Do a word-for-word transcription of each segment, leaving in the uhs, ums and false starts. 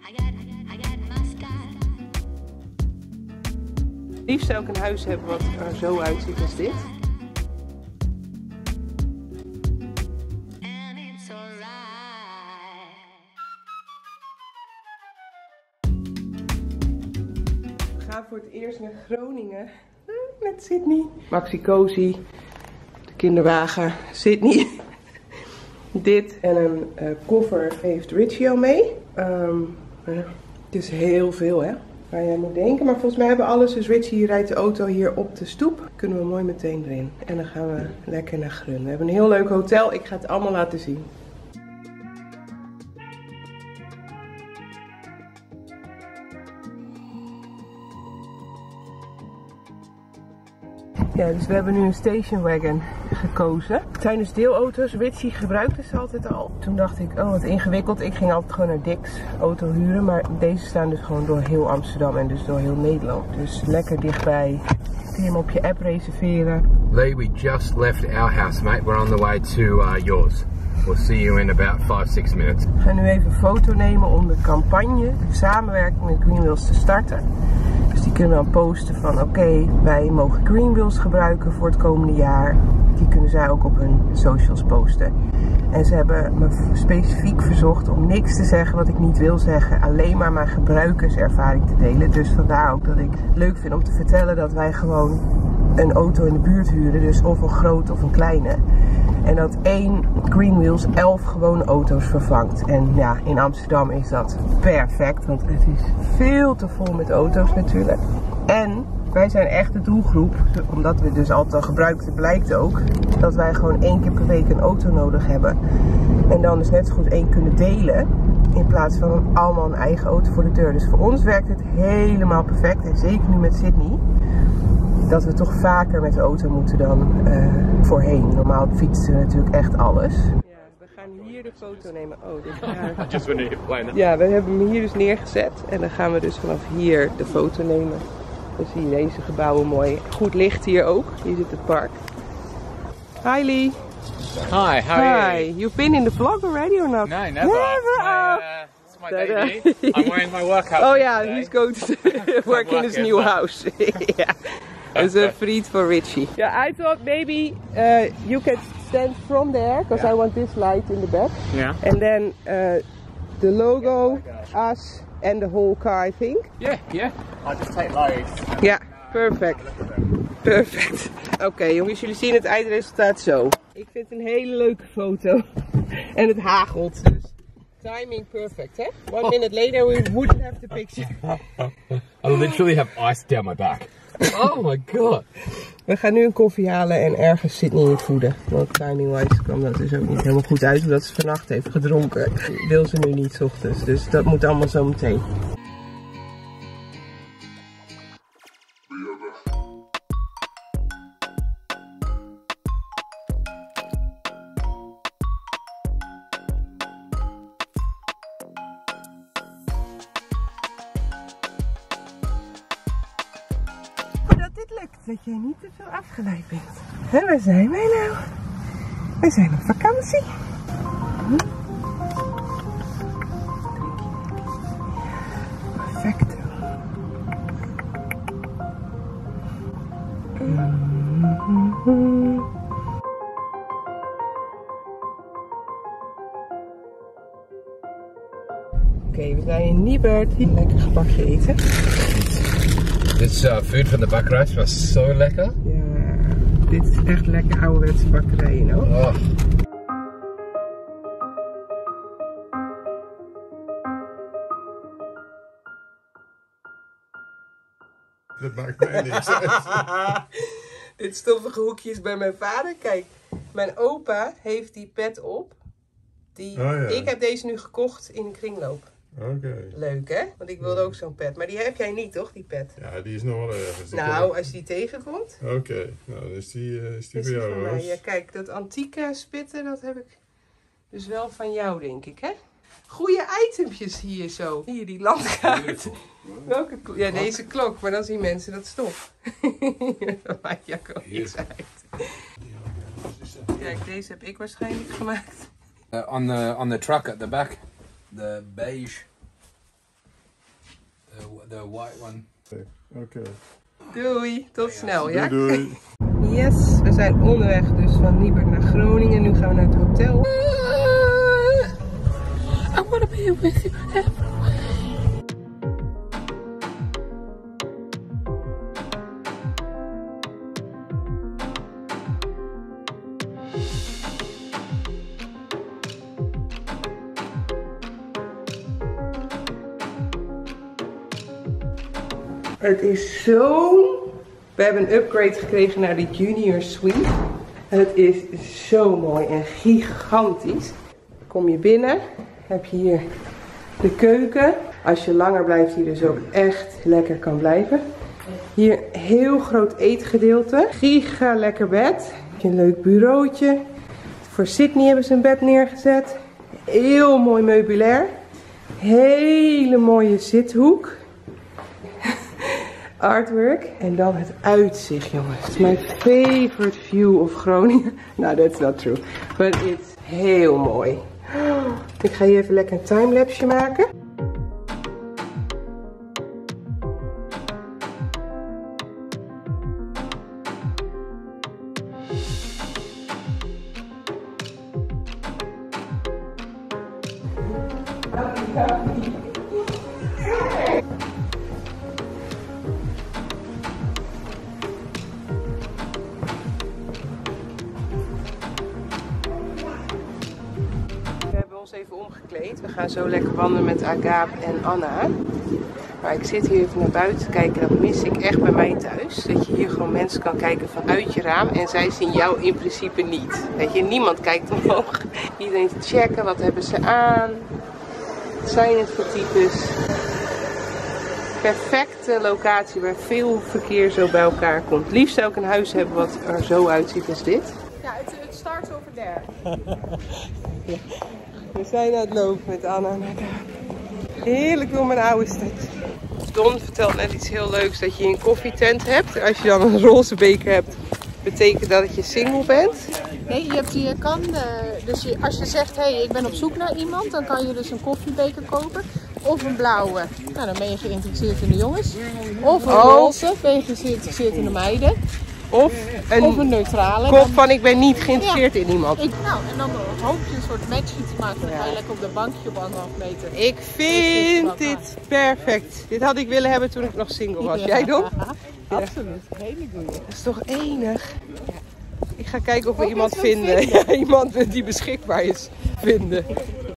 Liefst zou ik een huis hebben wat er zo uitziet als dit. We gaan voor het eerst naar Groningen met Sydney. Maxi Cozy, de kinderwagen, Sydney. Dit en een uh, koffer heeft Richie al mee. Um, uh, het is heel veel, hè, waar jij moet denken. Maar volgens mij hebben we alles. Dus Richie rijdt de auto hier op de stoep. Kunnen we mooi meteen erin. En dan gaan we lekker naar Grun. We hebben een heel leuk hotel. Ik ga het allemaal laten zien. Ja, dus we hebben nu een station wagon gekozen. Het zijn dus deelauto's. Richie gebruikte ze altijd al. Toen dacht ik, oh wat ingewikkeld. Ik ging altijd gewoon naar Dick's auto huren. Maar deze staan dus gewoon door heel Amsterdam en dus door heel Nederland. Dus lekker dichtbij. Kun je hem op je app reserveren. Lee, we just left our house, mate. We're on the way to uh, yours. We'll see you in about five, six minutes. We gaan nu even een foto nemen om de campagne, de samenwerking met Greenwheels te starten. Dus die kunnen dan posten van oké, okay, wij mogen Greenwheels gebruiken voor het komende jaar. Die kunnen zij ook op hun socials posten. En ze hebben me specifiek verzocht om niks te zeggen wat ik niet wil zeggen. Alleen maar mijn gebruikerservaring te delen. Dus vandaar ook dat ik het leuk vind om te vertellen dat wij gewoon een auto in de buurt huren. Dus of een grote of een kleine. En dat één Greenwheels elf gewone auto's vervangt. En ja, in Amsterdam is dat perfect. Want het is veel te vol met auto's natuurlijk. En wij zijn echt de doelgroep. Omdat we dus altijd al gebruikten, blijkt ook. Dat wij gewoon één keer per week een auto nodig hebben. En dan dus net zo goed één kunnen delen. In plaats van allemaal een eigen auto voor de deur. Dus voor ons werkt het helemaal perfect. En zeker nu met Sydney. Dat we toch vaker met de auto moeten dan uh, voorheen. Normaal fietsen we natuurlijk echt alles. Ja, we gaan hier de foto nemen. Oh, dit gaat... Just when you plane it. Ja, we hebben hem hier dus neergezet. En dan gaan we dus vanaf hier de foto nemen. Dan zie je deze gebouwen mooi. Goed licht hier ook. Hier zit het park. Hi Lee. Hi, how are Hi. you? You've been in the vlog already or not? No, never. Never? It's my, uh, it's my baby. I'm wearing my workout. Oh yeah, today. he's going to work in his new house. Yeah. It's a treat for Richie. Yeah, I thought maybe uh, you can stand from there because yeah. I want this light in the back. Yeah. And then uh, the logo, us, and the whole car, I think. Yeah, yeah. I'll just take loads. Ja, perfect. Perfect. Oké okay, jongens, jullie zien het eindresultaat zo. Ik vind het een hele leuke foto. En het hagelt, dus timing perfect, hè? One minute later we wouldn't have the picture. I literally have ice down my back. Oh my god. We gaan nu een koffie halen en ergens Sydney voeden. Want timing-wise kwam dat dus ook niet helemaal goed uit. Omdat ze vannacht heeft gedronken. Wil ze nu niet 's ochtends. Dus dat moet allemaal zo meteen. Dat jij niet te veel afgeleid bent. En waar zijn wij nou? Wij zijn op vakantie. Hm? Perfecto. Mm-hmm. Oké, okay, we zijn in Niebert. Lekker gebakje eten. This uh, food from the bakkerij was zo lekker. Ja, dit is echt lekker ouderwetse bakkerij, you know? Oh. Dat maakt mij niks uit. Dit stoffige hoekje is bij mijn vader. Kijk, mijn opa heeft die pet op. Die... Oh, ja. Ik heb deze nu gekocht in een kringloop. Oké. Okay. Leuk hè? Want ik wilde ook zo'n pet. Maar die heb jij niet toch, die pet? Ja, die is nog wel ergens. Nou, als je die tegenkomt. Oké, okay. Nou dan is die, uh, is die is voor jou. Voor mij. Ja, kijk, dat antieke spitten, dat heb ik dus wel van jou, denk ik hè? Goeie itempjes hier zo. Hier, die landkaart. Welke klok? Ja, deze klok. Maar dan zien mensen dat stof. Dat maakt Jacco niks uit. Kijk, deze heb ik waarschijnlijk gemaakt. Uh, on the on the truck at the back, the beige. The, the white one. Okay. Doei, tot snel, ja? Doei, doei. Yes, we zijn onderweg dus van Nieburg naar Groningen. Nu gaan we naar het hotel. I wanna be with you everywhere. Het is zo... We hebben een upgrade gekregen naar de Junior Suite. Het is zo mooi en gigantisch. Kom je binnen, heb je hier de keuken. Als je langer blijft, hier dus ook echt lekker kan blijven. Hier heel groot eetgedeelte. Giga lekker bed. Een leuk bureautje. Voor Sydney hebben ze een bed neergezet. Heel mooi meubilair. Hele mooie zithoek. Artwork. En dan het uitzicht, jongens. My favorite view of Groningen. Nou, that's not true. But it's heel mooi. Ik ga hier even lekker een timelapse maken. Even omgekleed. We gaan zo lekker wandelen met Agaap en Anna. Maar ik zit hier even naar buiten te kijken. Dat mis ik echt bij mij thuis. Dat je hier gewoon mensen kan kijken vanuit je raam. En zij zien jou in principe niet. Weet je, niemand kijkt omhoog. Iedereen te checken. Wat hebben ze aan? Wat zijn het voor types? Perfecte locatie waar veel verkeer zo bij elkaar komt. Liefst ook een huis hebben wat er zo uitziet als dit. Ja, het, het starts over there. Ja. We zijn aan het lopen met Anna en Agaap. Heerlijk door mijn oude stad. Don vertelt net iets heel leuks, dat je een koffietent hebt. Als je dan een roze beker hebt, betekent dat dat je single bent. Nee, je, hebt, je kan, uh, dus je, als je zegt, hé, hey, ik ben op zoek naar iemand, dan kan je dus een koffiebeker kopen. Of een blauwe, nou dan ben je geïnteresseerd in de jongens. Of een Oh. roze, ben je geïnteresseerd in de meiden. Of een, Of een neutrale. kop Dan- van ik ben niet geïnteresseerd Ja. in iemand. Ik, nou, en dan hoop je een soort matchje te maken. Dan ga je lekker op de bankje op anderhalf meter. Ik vind dit perfect. Dit had ik willen hebben toen ik nog single was. Jij Don? Absoluut, hele goeie. Dat is toch enig? Ik ga kijken of we Of iemand iets wat vinden. vinden. Ja, iemand die beschikbaar is vinden.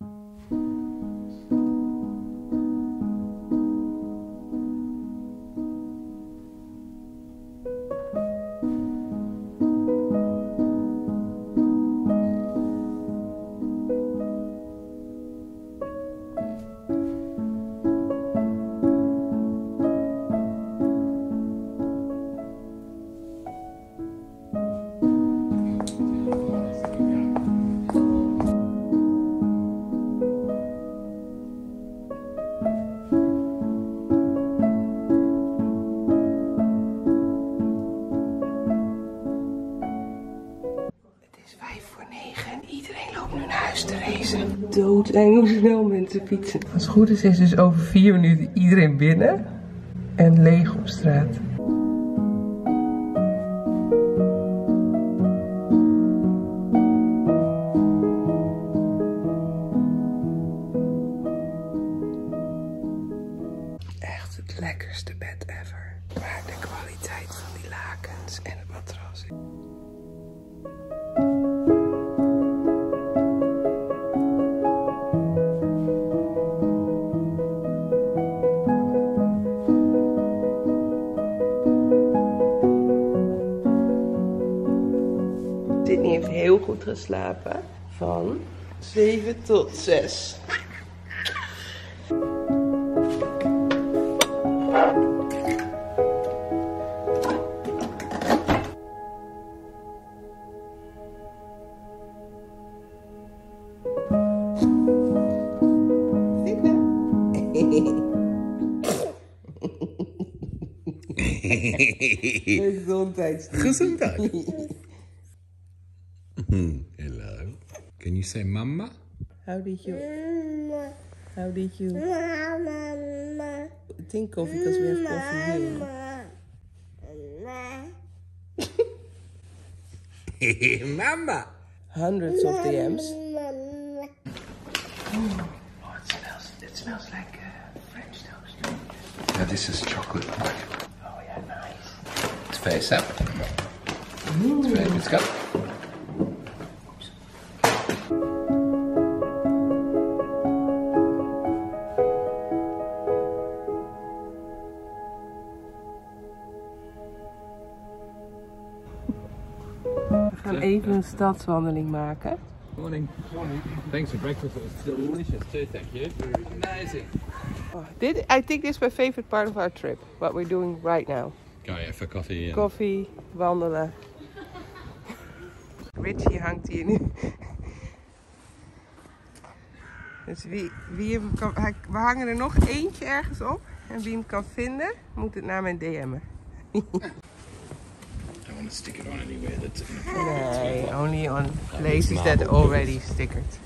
te racen. Doodeng hoe snel mensen fietsen. Als het goed is, is dus over vier minuten iedereen binnen en leeg op straat. Echt het lekkerste bed ever. Maar de kwaliteit van die lakens en het matras. Sydney heeft heel goed geslapen. Van zeven tot zes. Gezondheid. Gezondheid. Hello. Can you say mama? How did you? How did you? think coffee because we have coffee here. Mama! Hundreds of D M's. Oh, it smells, it smells like uh, French toast. Yeah, this is chocolate. Oh yeah, nice. Let's face up. Let's face this cup. We gaan even een stadswandeling maken. Morning. Morning. Thanks for breakfast. It was delicious too, thank you. Amazing. Oh, dit, I think this is my favorite part of our trip. What we're doing right now. Go yeah, for coffee. And... Koffie, wandelen. Richie hangt hier nu. Dus wie, wie hem kan, hij, we hangen er nog eentje ergens op. En wie hem kan vinden, moet het naar mijn D M'en. I don't want to stick it on anywhere that's inappropriate. Nee, only on places that are already stickered.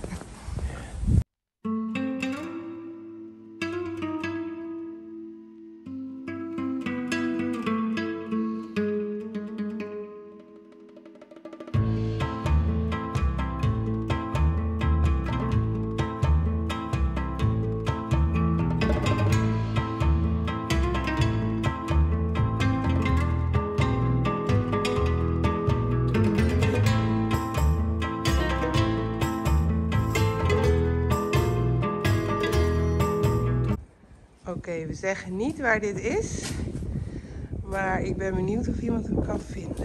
Oké, okay, we zeggen niet waar dit is, maar ik ben benieuwd of iemand hem kan vinden.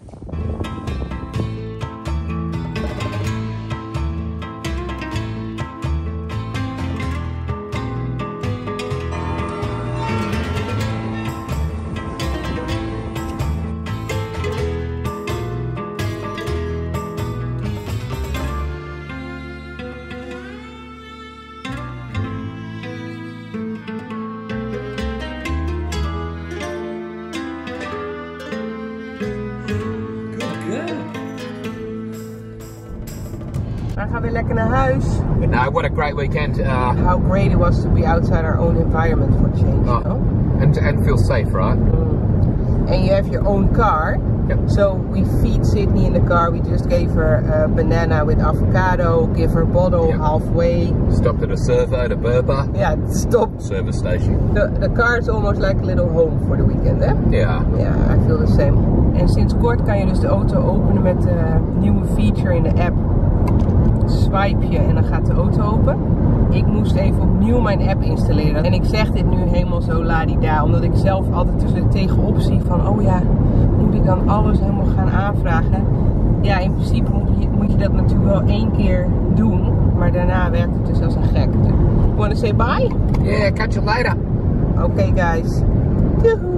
We gaan weer lekker naar huis. No, what a great weekend. Uh, How great it was to be outside our own environment for change, oh, no? and, and feel safe, right? Mm. And you have your own car. Yep. So we feed Sydney in the car. We just gave her a banana with avocado, give her a bottle Yep. halfway. Stopped at a servo to Burpa. Yeah, stop. Service station. The, the car is almost like a little home for the weekend, hè? Yeah. Ja, I feel the same. En sinds kort kan je dus de auto openen met een nieuwe feature in de app. Swipe je en dan gaat de auto open. Ik moest even opnieuw mijn app installeren. En ik zeg dit nu helemaal zo ladida, omdat ik zelf altijd tussen tegenop zie van, oh ja, moet ik dan alles helemaal gaan aanvragen? Ja, in principe moet je, moet je dat natuurlijk wel één keer doen, maar daarna werkt het dus als een gek. You wanna say bye? Yeah, catch you later. Oké, okay, guys. Doei.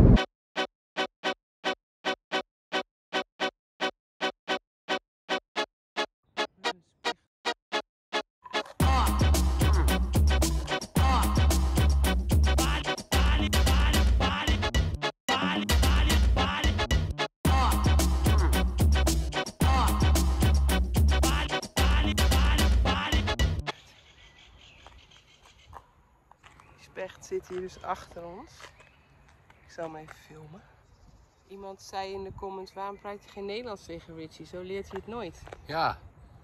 Specht zit hier dus achter ons. Ik zal hem even filmen. Iemand zei in de comments, waarom praat je geen Nederlands tegen Richie? Zo leert hij het nooit. Yeah.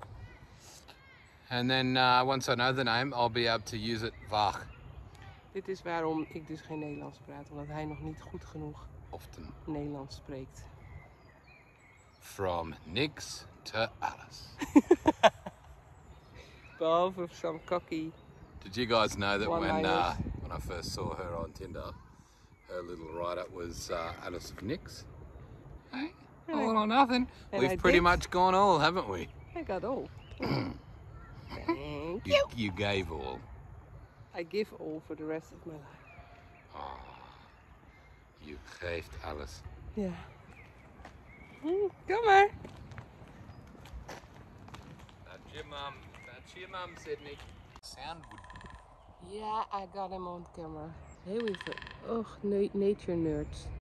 And then uh, once I know the name, I'll be able to use it vaak. Dit is waarom ik dus geen Nederlands praat, omdat hij nog niet goed genoeg Often. Nederlands spreekt. From niks to alles. Behalve some cocky. Did you guys know that when uh, One-liners. when I first saw her on Tinder, her little write-up was uh, Alice of Nix? Hey, all or nothing. And We've I pretty did. much gone all, haven't we? I got all. Thank You, you. you gave all. I give all for the rest of my life. Oh, you geeft alles. Ja. Hm, kom maar. That's your mum. That's your mum, Sydney. Sound would. Yeah, I got him on camera. Hey, with the oh, na nature nerds.